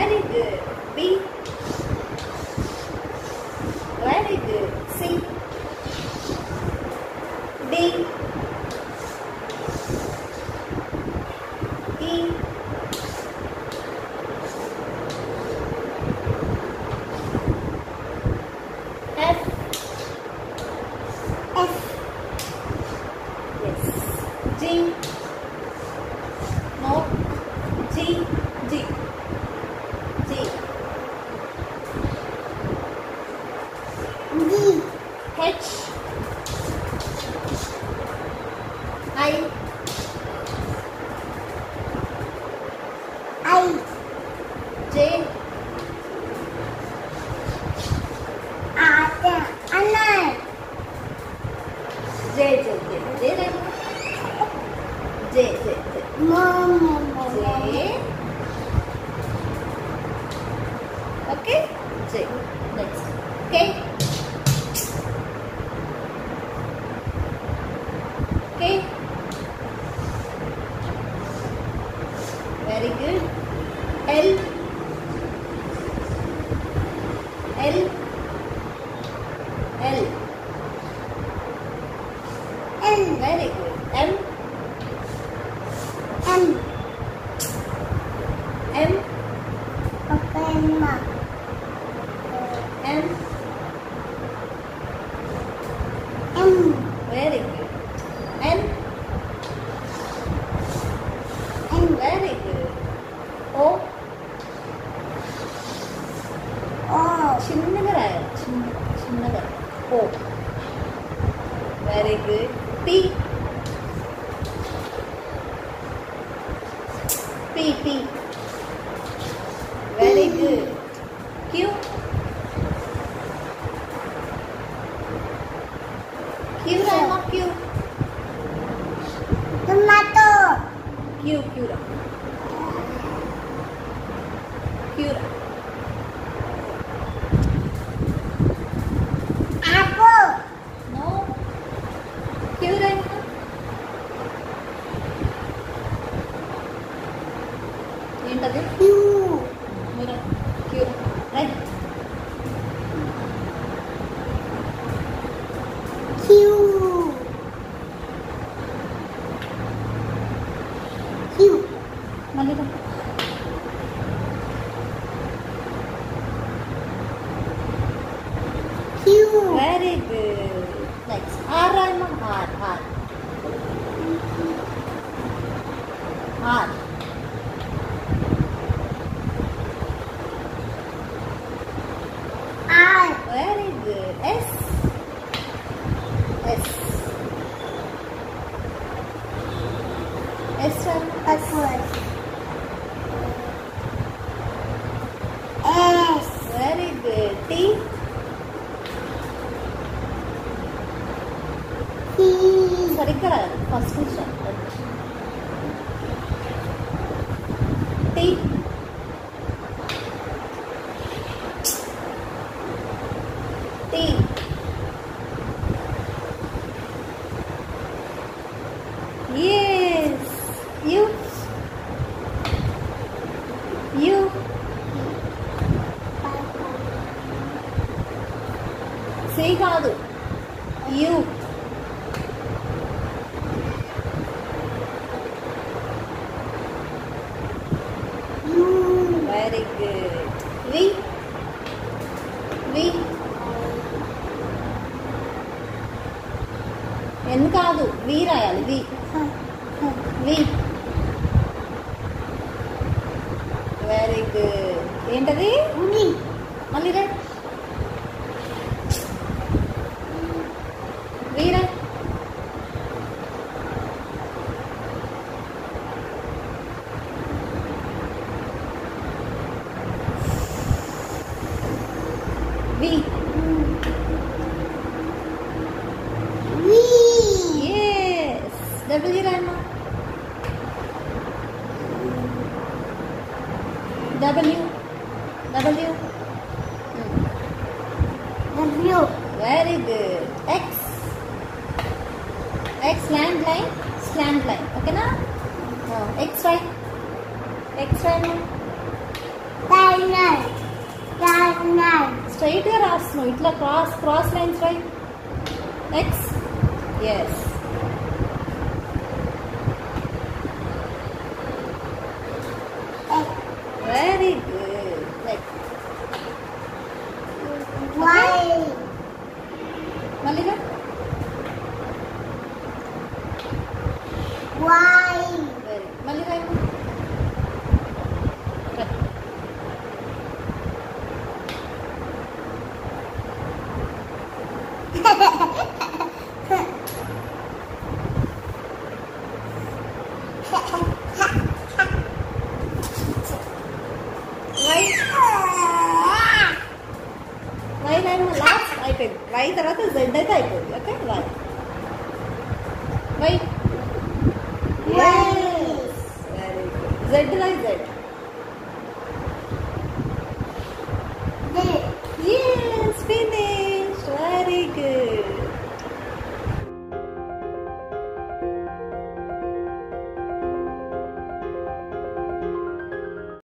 Very good. B. Very good. C. D. E. F. F. Yes. G. No. G. G. G. D. H. I. J. J. Okay. J. Next. K. K. Very good. L. L. L. L. Very good. M. M. M. M. M. Very good. N. N. Very good. O. చిన్నగా O. Very good. P. P. Very good. Q. Rama, Q. Tomato. Q. Apple. No. Q. Rama. ఏంటది? Q. Right. Q. మళ్ళీ Q. Very good. Next. R. R. Very good. S. Very good. T. సరిగ్గా రాదు first నుంచి T. Yes. U. C కాదు U. Very good. V. N కాదు V రాయాలి. V. Very good. ఏంటది? మళ్ళీ రా. V రా. V. Yes. W రాయమ్మా. W. Very good. X. Slant line. Okay na? X right. Straight గా రాస్తున్నావు. ఇట్లా cross lines రాయి. X. Yes. Very good. Like. మళ్ళీగా. Very. మళ్ళీ రాయి. వై లాస్ట్ అయిపోయింది. వై తర్వాత జెడ్ అయితే అయిపోయింది. Okay Y very good. Z Y Z